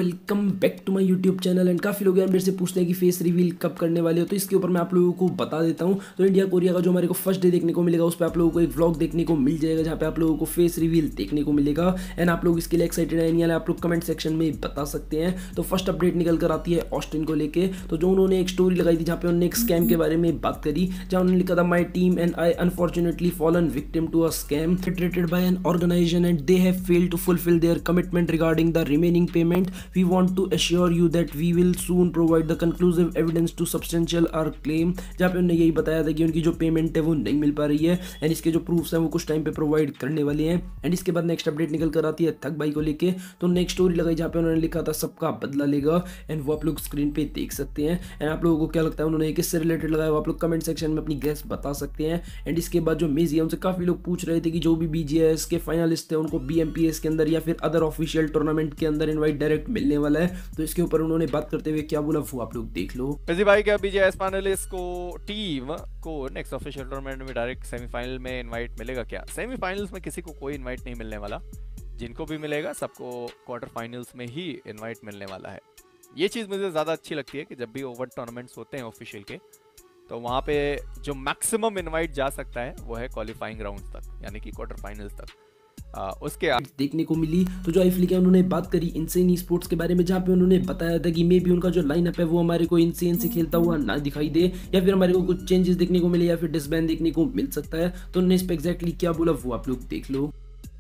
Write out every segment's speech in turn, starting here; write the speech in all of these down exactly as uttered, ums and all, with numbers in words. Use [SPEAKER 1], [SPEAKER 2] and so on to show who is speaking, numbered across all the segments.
[SPEAKER 1] Welcome back to my YouTube channel. And काफ़ी लोग यार मेरे से पूछते हैं कि फेस रिवील कब करने वाले हो, तो इसके ऊपर मैं आप लोगों को बता देता हूँ। तो इंडिया कोरिया का जो हमारे को फर्स्ट डे देखने को मिलेगा, उस पर आप लोगों को एक व्लॉग देखने को मिल जाएगा जहाँ पे आप लोगों को फेस रिवील देखने को मिलेगा। एंड आप लोग इसके लिए एक्साइटेड है नहीं, आप लोग कमेंट सेक्शन में बता सकते हैं। तो फर्स्ट अपडेट निकल कर आती है ऑस्टिन को लेके। तो जो उन्होंने एक स्टोरी लगाई थी जहाँ पे उन्होंने एक स्कैम के बारे में बात करी, जहाँ उन्होंने लिखा था my team and I unfortunately fallen victim to a scam perpetrated by an organization and they have failed to fulfill their commitment regarding the remaining payment. We want to assure you that we will soon provide the conclusive evidence to substantial our claim। जहाँ पे उन्होंने यही बताया था कि उनकी जो payment है वो नहीं मिल पा रही है एंड इसके जो प्रूफ्स हैं वो कुछ टाइम पे प्रोवाइड करने वाले हैं। एंड इसके बाद नेक्स्ट अपडेट निकल कर आती है थक भाई को लेके। तो नेक्स्ट स्टोरी लगाई जहाँ पे उन्होंने लिखा था सबका बदला लेगा, एंड वो आप लोग स्क्रीन पे देख सकते हैं। एंड आप लोगों को क्या लगता है उन्होंने किससे रिलेटेड लगाया, वो आप लोग कमेंट सेक्शन में अपनी गेस बता सकते हैं। एंड इसके बाद जो मेजी है उनसे काफी लोग पूछ रहे थे कि जो भी बीजीएस के फाइनलिस्ट थे उनको बीएमपीएस के अंदर या फिर अदर ऑफिशियल टूर्नामेंट के अंदर इनवाइट डायरेक्ट मिलने वाला है। तो इसके ऊपर उन्होंने बात करते हुए क्या बोला वो आप लोग देख लो।
[SPEAKER 2] मेजी भाई क्या बीजीएस फाइनलिस्ट को टीम को नेक्स्ट ऑफिशियल टूर्नामेंट में डायरेक्ट सेमीफाइनल में इनवाइट मिलेगा क्या? सेमीफाइनल्स में किसी को कोई इनवाइट नहीं मिलने वाला, जिनको भी मिलेगा सबको क्वार्टर फाइनल्स में ही इनवाइट मिलने वाला है। ये चीज़ मुझे ज़्यादा अच्छी लगती है कि जब भी ओवर टूर्नामेंट्स होते हैं ऑफिशियल के, तो वहाँ पे जो मैक्सिमम इनवाइट जा सकता है वो है क्वालिफाइंग राउंड्स तक, यानी कि क्वार्टर फाइनल्स तक। आ, उसके
[SPEAKER 1] देखने को मिली। तो जो आईफ्लिक है उन्होंने बात करी इनसेन ई स्पोर्ट्स के बारे में, जहाँ पे उन्होंने बताया था कि मे भी उनका जो लाइनअप है वो हमारे को इनसेन से खेलता हुआ ना दिखाई दे, या फिर हमारे को कुछ चेंजेस देखने को मिले या फिर डिसबैन देखने को मिल सकता है। तो उन्होंने इस पर एग्जैक्टली क्या बोला वो आप लोग देख लो।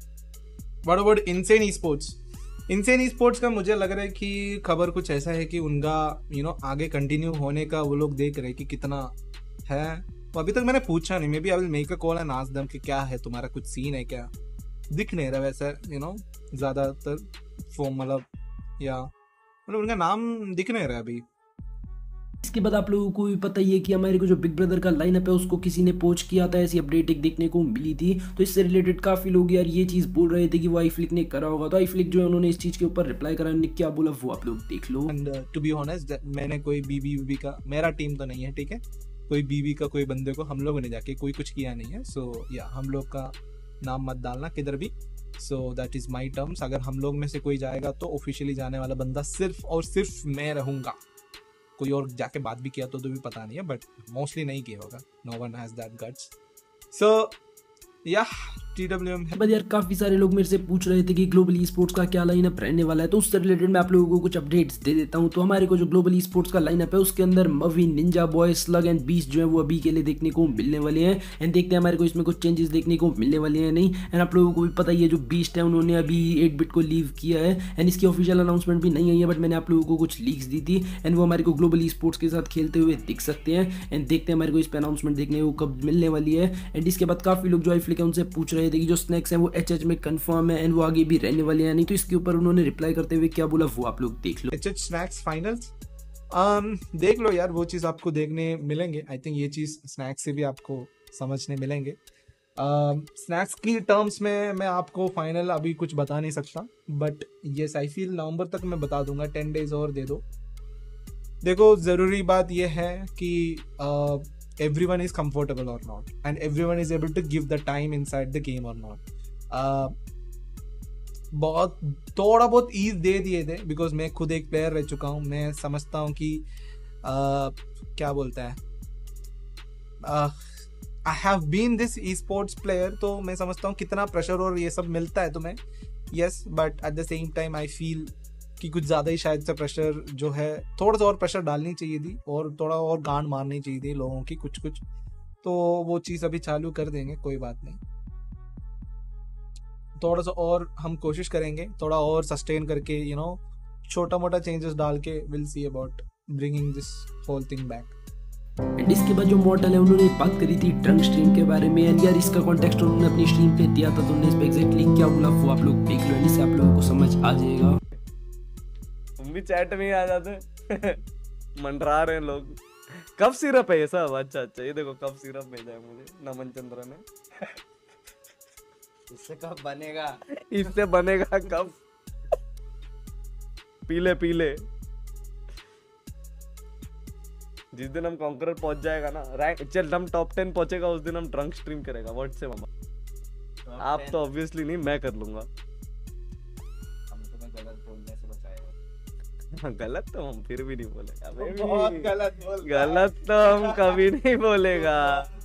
[SPEAKER 3] What about Insane esports? Insane esports का मुझे लग रहा है कि खबर कुछ ऐसा है कि उनका यू you नो know, आगे कंटिन्यू होने का वो लोग देख रहे हैं कि कितना है। तो अभी तक मैंने पूछा नहीं, maybe I will make a call and ask them कि क्या है तुम्हारा, कुछ सीन है क्या? दिख नहीं रहा वैसे यू नो ज़्यादातर फॉर्म, मतलब या मतलब उनका नाम दिख नहीं रहा अभी।
[SPEAKER 1] इसके बाद आप लोगों को भी पता ही है कि हमारे को जो बिग ब्रदर का लाइनअप है उसको किसी ने पोच किया था, ऐसी अपडेट एक देखने को मिली थी। तो इससे रिलेटेड काफी लोग यार ये चीज बोल रहे थे कि वो आईफ्लिक ने करा होगा। तो आईफ्लिक जो है उन्होंने इस चीज के ऊपर रिप्लाई करा, उन्होंने क्या बोला वो आप लोग देख लो।
[SPEAKER 3] एंड टू बी ऑनेस्ट मैंने कोई बीबी बीबी का, मेरा टीम तो नहीं है ठीक है, कोई बीबी का कोई बंदे को हम लोगों ने जाके कोई कुछ किया नहीं है। सो so, या हम लोग का नाम मत डालना किधर भी। So that is my terms. अगर हम लोग में से कोई जाएगा तो ऑफिशियली जाने वाला बंदा सिर्फ और सिर्फ मैं रहूंगा। कोई और जाके बात भी किया तो, तो भी पता नहीं है, बट मोस्टली नहीं किया होगा। No one has that guts. So या टीडब्ल्यूएम है।
[SPEAKER 1] बट यार काफी सारे लोग मेरे से पूछ रहे थे कि ग्लोबल ई स्पोर्ट्स का क्या लाइनअप रहने वाला है, तो उससे रिलेटेड मैं आप लोगों को कुछ अपडेट्स दे देता हूं। तो हमारे को जो ग्लोबल ई स्पोर्ट्स का लाइनअप है उसके अंदर Mavi, Ninja Boy, Slug and Beast जो है वो अभी के लिए देखने को मिलने वाले हैं। एंड देखते हैं हमारे को इसमें कुछ चेंजेस देखने को मिलने वाले हैं नहीं। एंड आप लोगों को भी पता ही है जो बीस्ट है उन्होंने अभी एट बिट को लीव किया है एंड इसकी ऑफिशियल अनाउंसमेंट भी नहीं आई है, बट मैंने आप लोगों को कुछ लीक्स दी थी एंड वो हमारे को ग्लोबल ई स्पोर्ट्स के साथ खेलते हुए दिख सकते हैं। एंड देखते हैं हमारे को इस पर अनाउंसमेंट देखने को कब मिलने वाली है। एंड इसके बाद काफी लोग जो आईफ्लिक है उनसे पूछ रहे थे कि जो स्नैक्स हैं वो एचएच में कंफर्म है एंड वो आगे भी रहने वाले हैं नहीं। तो इसके ऊपर उन्होंने रिप्लाई करते हुए क्या बोला वो आप लोग देख लो।
[SPEAKER 3] एचएच स्नैक्स फाइनल्स um, देख लो यार, वो चीज़ आपको देखने मिलेंगे। आई थिंक ये चीज़ स्नैक्स से भी आपको समझने मिलेंगे। स्नैक्स की टर्म्स में मैं आपको फाइनल अभी कुछ बता नहीं सकता, but yes I feel November तक मैं बता दूंगा। टेन डेज और दे दो। देखो ज़रूरी बात यह है कि uh, everyone is comfortable or not and everyone is able to give the time inside the game or not. uh, बहुत थोड़ा बहुत ईज दे दिए थे बिकॉज मैं खुद एक प्लेयर रह चुका हूँ। मैं समझता हूँ कि uh, क्या बोलता है, I have been this esports player, तो मैं समझता हूँ कितना प्रेशर और ये सब मिलता है तुम्हें। Yes, but at the same time I feel कि कुछ ज़्यादा ही शायद से प्रेशर जो है, थोड़ा सा और प्रेशर डालनी चाहिए थी और थोड़ा और गांड मारनी चाहिए थी लोगों की कुछ कुछ। तो वो चीज़ अभी चालू कर देंगे, कोई बात नहीं। थोड़ा सा और हम कोशिश करेंगे, थोड़ा और सस्टेन करके यू नो छोटा मोटा चेंजेस डाल के will see about bringing this whole thing back.
[SPEAKER 1] And इसके बाद जो मॉडल है उन्होंने बात करी थी ड्रंक स्ट्रीम के बारे में। एंड यार इसका कॉन्टेक्स्ट उन्होंने अपनी स्ट्रीम पे दिया था, तो उन्होंने इस पे एग्जैक्टली क्या बोला वो आप लोग देख लो, इससे आप लोगों को समझ आ जाएगा।
[SPEAKER 2] तुम भी चैट में आ जाते मंडरा रहे हैं लोग। कफ सिरप है ये सब? अच्छा अच्छा, ये देखो कफ सिरप भेजा है मुझे नमन चंद्र ने।
[SPEAKER 4] इससे कब बनेगा?
[SPEAKER 2] इससे बनेगा कब? पीले पीले। जिस दिन हम कॉन्करर पहुंच जाएगा ना, रैंक चल हम टॉप टेन पहुंचेगा उस दिन हम ड्रंक स्ट्रीम करेगा व्हाट से मामा। आप तो ऑब्वियसली नहीं, मैं कर लूंगा।
[SPEAKER 4] हम तुम्हें गलत बोलने से बचाएगा। गलत तो हम फिर भी नहीं बोलेगा
[SPEAKER 3] बहुत गलत बोल
[SPEAKER 4] गलत तो हम कभी नहीं बोलेगा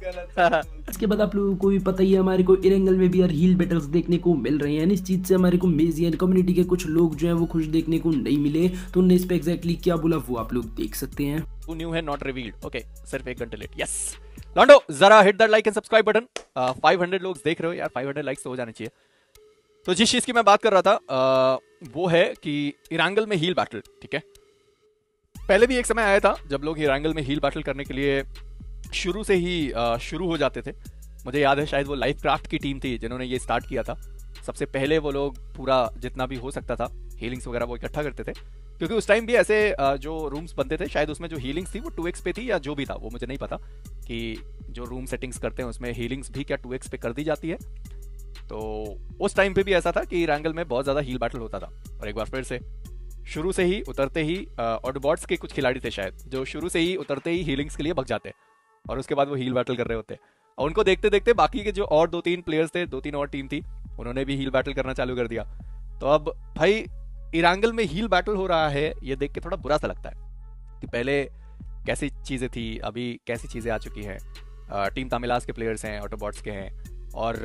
[SPEAKER 1] इसके बाद आप लोगों को भी पता ही है हमारे को इरेंगल में भी यार हील बैटल्स देखने को मिल रहे हैं। इस चीज से हमारे को मेजियन कम्युनिटी के कुछ लोग जो हैं वो खुश देखने को नहीं मिले, तो उन्होंने इस पे एग्जैक्टली क्या बोला वो आप लोग देख सकते हैं।
[SPEAKER 2] Who knew है नॉट रिवील्ड। ओके, सिर्फ एक घंटे लेट। यस लॉन्डो, जरा hit that like and subscribe button. Five hundred लोग देख रहे हो यार, फाइव हंड्रेड लाइक्स तो हो जाने चाहिए। तो जिस चीज की मैं बात कर रहा था आ, वो है कि इरांगल में हील बैटल, ठीक है। पहले भी एक समय आया था जब लोग इरांगल में हील बैटल करने के लिए शुरू से ही आ, शुरू हो जाते थे। मुझे याद है शायद वो लाइफ क्राफ्ट की टीम थी जिन्होंने ये स्टार्ट किया था। सबसे पहले वो लोग पूरा जितना भी हो सकता था हीलिंग्स वगैरह वो इकट्ठा करते थे, क्योंकि उस टाइम भी ऐसे जो रूम्स बनते थे शायद उसमें जो हीलिंग्स थी वो टू एक्स पे थी या जो भी था वो मुझे नहीं पता कि जो रूम सेटिंग्स करते हैं उसमें हीलिंग्स भी क्या टू एक्स पे कर दी जाती है। तो उस टाइम पे भी ऐसा था कि इरांगल में बहुत ज़्यादा हील बैटल होता था। और एक बार फिर से शुरू से ही उतरते ही ऑडबॉट्स के कुछ खिलाड़ी थे शायद जो शुरू से ही उतरते ही हीलिंग्स के लिए भग जाते और उसके बाद वो हील बैटल कर रहे होते, और उनको देखते देखते बाकी के जो और दो तीन प्लेयर्स थे, दो तीन और टीम थी, उन्होंने भी हील बैटल करना चालू कर दिया। तो अब भाई इरांगल में हील बैटल हो रहा है ये देख के थोड़ा बुरा सा लगता है कि पहले कैसी चीज़ें थी, अभी कैसी चीज़ें आ चुकी हैं। टीम तामिलास के प्लेयर्स हैं, ऑटोबॉट्स के हैं, और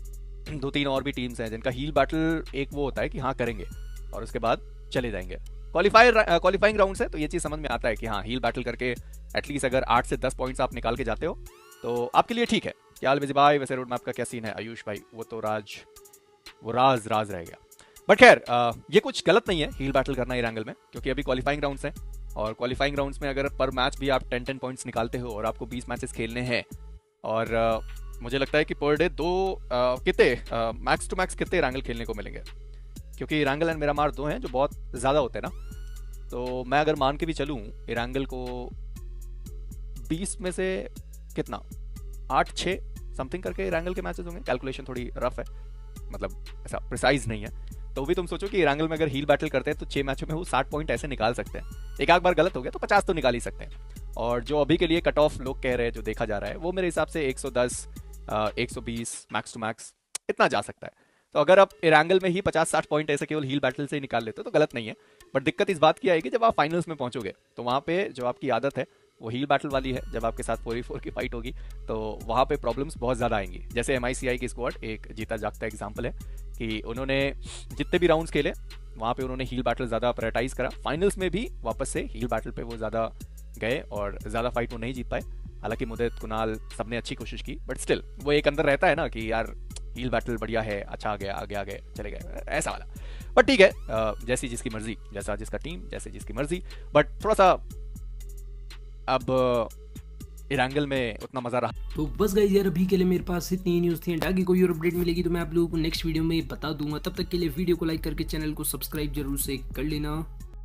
[SPEAKER 2] दो तीन और भी टीम्स हैं जिनका हील बैटल एक वो होता है कि हाँ करेंगे और उसके बाद चले जाएंगे। क्वालिफायर क्वालिफाइंग राउंड्स है तो ये चीज़ समझ में आता है कि हाँ हील बैटल करके एटलीस्ट अगर आठ से दस पॉइंट्स आप निकाल के जाते हो तो आपके लिए ठीक है। क्या हाल भाई, वैसे रोड मैप का क्या सीन है? आयुष भाई वो तो राज वो राज राज रह गया। बट खैर ये कुछ गलत नहीं है हील बैटल करना इरांगल में, क्योंकि अभी क्वालिफाइंग राउंड्स हैं और क्वालिफाइंग राउंड्स में अगर पर मैच भी आप टेन टेन पॉइंट्स निकालते हो और आपको बीस मैचेस खेलने हैं और uh, मुझे लगता है कि पर डे दो uh, कितने मैक्स टू मैक्स कितने इरांगल खेलने को मिलेंगे, क्योंकि इरांगल एंड मिरामार दो हैं जो बहुत ज़्यादा होते हैं ना। तो मैं अगर मान के भी चलूँ इरांगल को बीस में से कितना आठ छः समथिंग करके इरांगल के मैचेस होंगे। कैलकुलेशन थोड़ी रफ है, मतलब ऐसा प्रिसाइज नहीं है। तो भी तुम सोचो कि इरांगल में अगर हील बैटल करते हैं तो छः मैचों में वो साठ पॉइंट ऐसे निकाल सकते हैं। एक आध बार गलत हो गया तो पचास तो निकाल ही सकते हैं। और जो अभी के लिए कट ऑफ लोग कह रहे हैं, जो देखा जा रहा है, वो मेरे हिसाब से एक सौ दस एक सौ बीस मैक्स टू मैक्स इतना जा सकता है। तो अगर आप इरांगल में ही पचास साठ पॉइंट ऐसे केवल हील बैटल से ही निकाल लेते हो तो गलत नहीं है। बट दिक्कत इस बात की आएगी जब आप फाइनल्स में पहुंचोगे तो वहाँ पे जो आपकी आदत है वो हील बैटल वाली है। जब आपके साथ फोर वी फोर की फाइट होगी तो वहाँ पे प्रॉब्लम्स बहुत ज़्यादा आएंगी। जैसे एम आई सी आई की स्क्वाड एक जीता जागता एग्जाम्पल है कि उन्होंने जितने भी राउंड्स खेले वहाँ पे उन्होंने हील बैटल ज़्यादा प्रायोरिटाइज करा। फाइनल्स में भी वापस से हील बैटल पे वो ज़्यादा गए और ज़्यादा फाइट वो नहीं जीत पाए। हालांकि मुदित कुणाल सबने अच्छी कोशिश की, बट स्टिल वो एक अंदर रहता है ना कि यार हील बैटल बढ़िया है, अच्छा आ गया, आगे आ गए, चले गए, ऐसा वाला। बट ठीक है, जैसी जिसकी मर्जी, जैसा जिसका टीम, जैसे जिसकी मर्जी। बट थोड़ा सा अब इरांगल में उतना मजा रहा।
[SPEAKER 1] तो बस गाइस यार अभी के लिए मेरे पास इतनी न्यूज़ थी। आगे कोई और अपडेट मिलेगी तो मैं आप लोगों को नेक्स्ट वीडियो में बता दूंगा। तब तक के लिए वीडियो को लाइक करके चैनल को सब्सक्राइब जरूर से कर लेना।